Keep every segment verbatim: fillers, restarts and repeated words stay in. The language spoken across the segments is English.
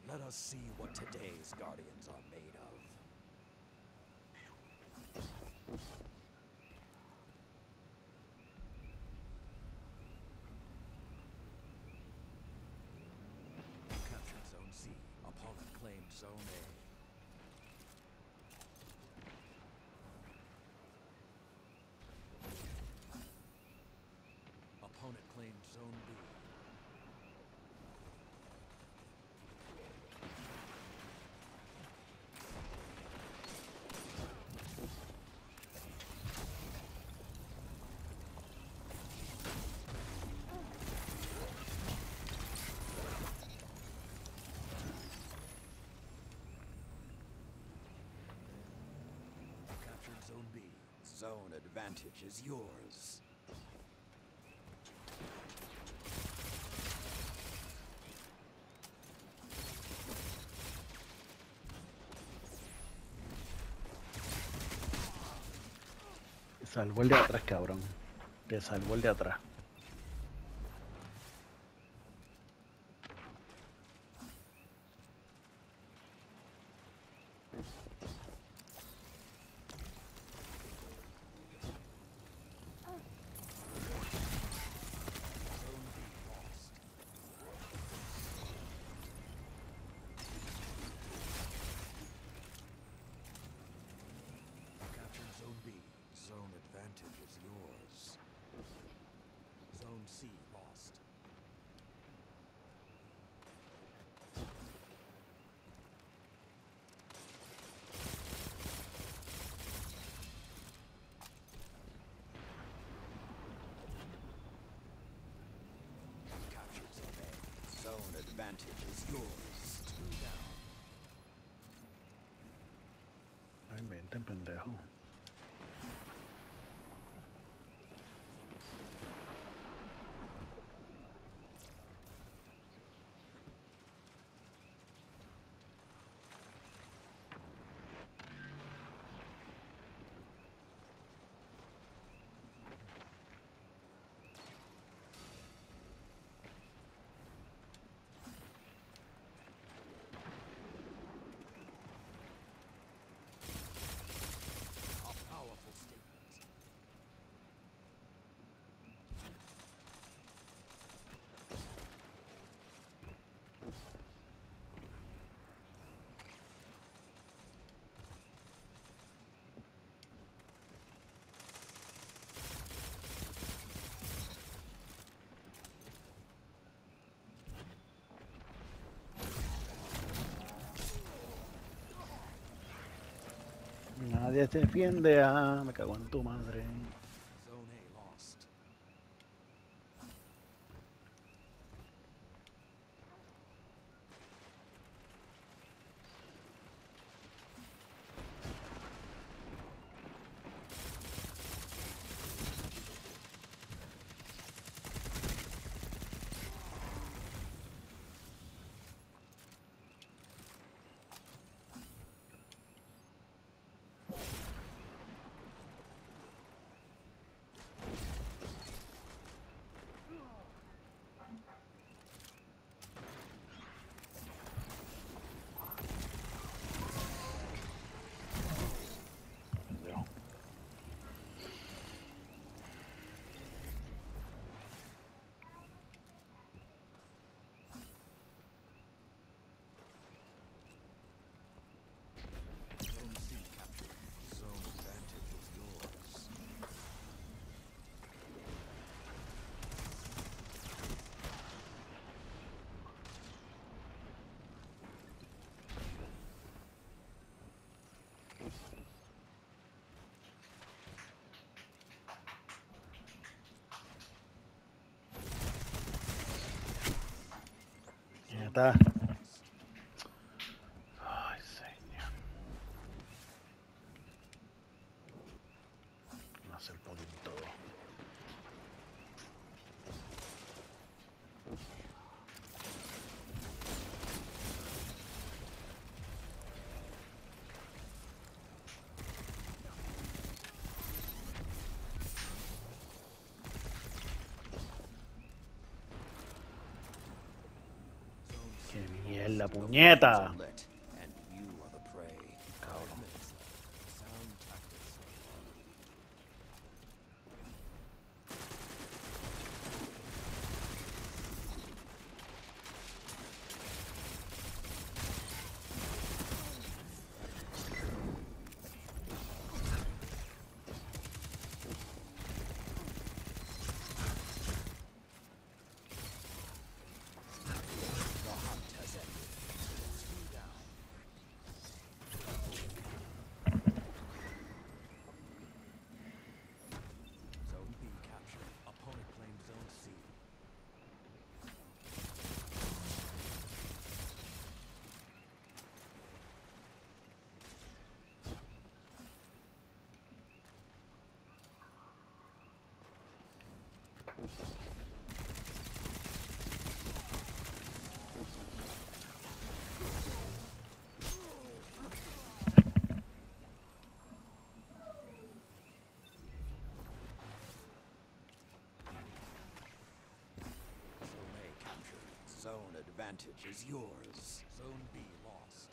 Let us see what today's guardians are made of. Captured Zone C. Opponent claimed Zone A. Opponent claimed Zone B. Captured Zone B. Zone advantage is yours. Te salvó el de atrás, cabrón. Te salvó el de atrás. Zone B lost. Captured Zone B. Zone advantage is yours. Zone C lost. Captured Zone A. Zone advantage is yours. Two down. No inventen, pendejo. A powerful statement. Nadie se defiende. Ah, me cago en tu madre. Zone A lost. Pendejo. Zone C captured. Zone advantage is yours. Ya Zone está. A lost. Ay, señor. No hace el podio en todo. Zone C Qué En la The flames puñeta. are lit, and you are the prey. Cabrón. Sound tactics. The hunt has ended. Two down. Zone B captured. Opponent claimed Zone C. Zone A captured. Zone advantage is yours. Zone B lost.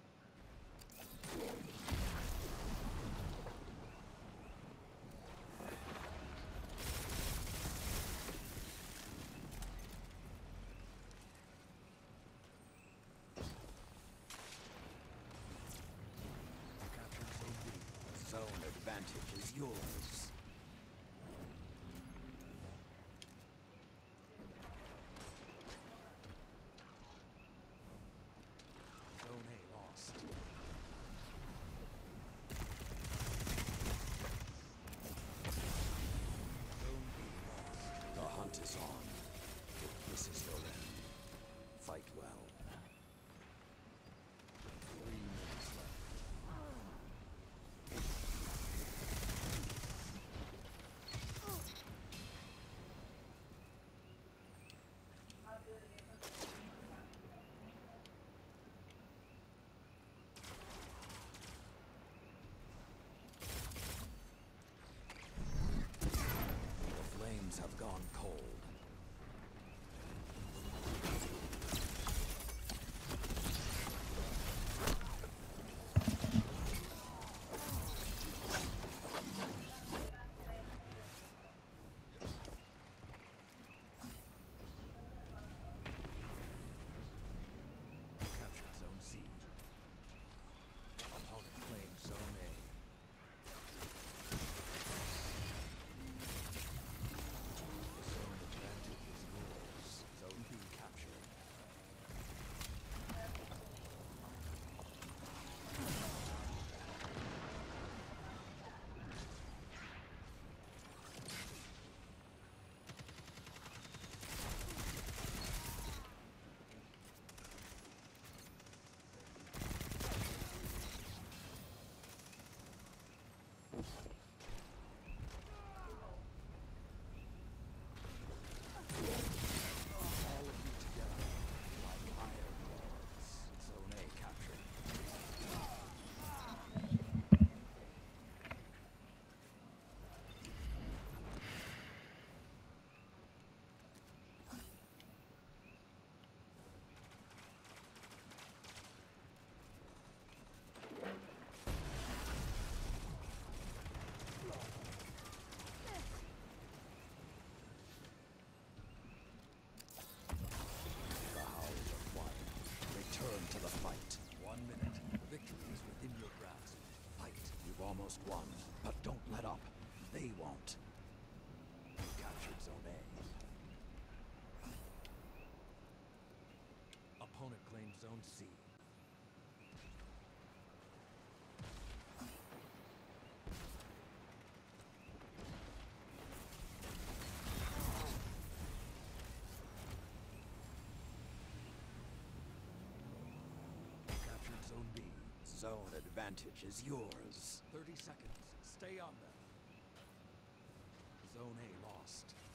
Captured Zone B. Zone advantage is yours. Zone A lost. Zone B lost. The hunt is on. If this is your end, fight well. Three minutes left. The flames have gone cold. Captured Zone C. Opponent claimed Zone A. Zone advantage is yours. Zone B captured. All of you together, like iron lords. Zone A captured. The howls of one. Return to the fight. One minute. Victory is within your grasp. Fight. You've almost won, but don't let up. They won't. You captured Zone A. Opponent claimed Zone C. Captured Zone B. Zone advantage is yours. thirty seconds. Stay on them. Zone A lost.